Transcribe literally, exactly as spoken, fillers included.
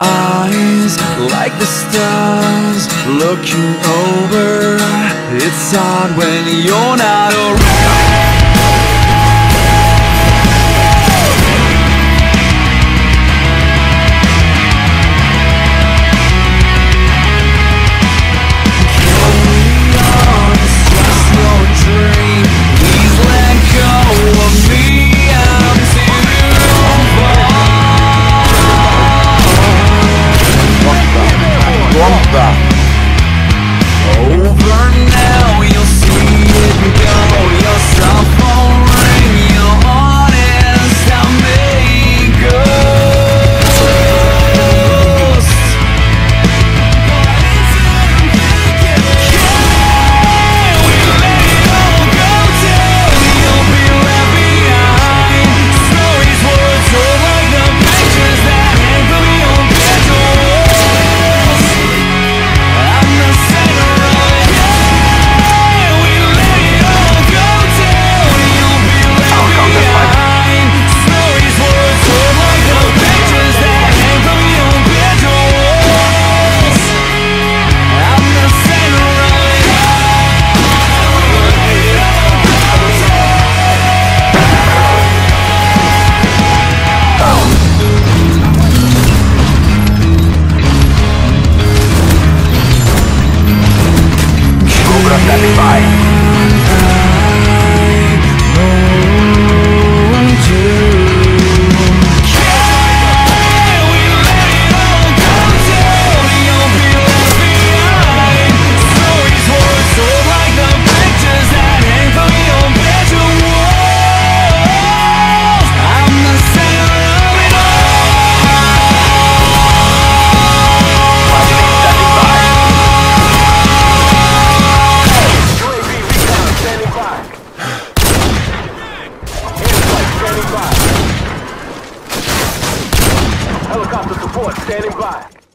Eyes like the stars looking over. It's hard when you're not around. Over now, you'll see it go. Your cell phone ring, you're honest, I'll make ghost. Can we let it all go down? You'll be left behind. Stories were told like the pictures that hang from your bedroom. I'm the center of it. Yeah, we let it all go down. You'll be left behind. Stories were told like the pictures that hang from your bedroom. I'm the center of it. Cobra standing by. Helicopter support standing by.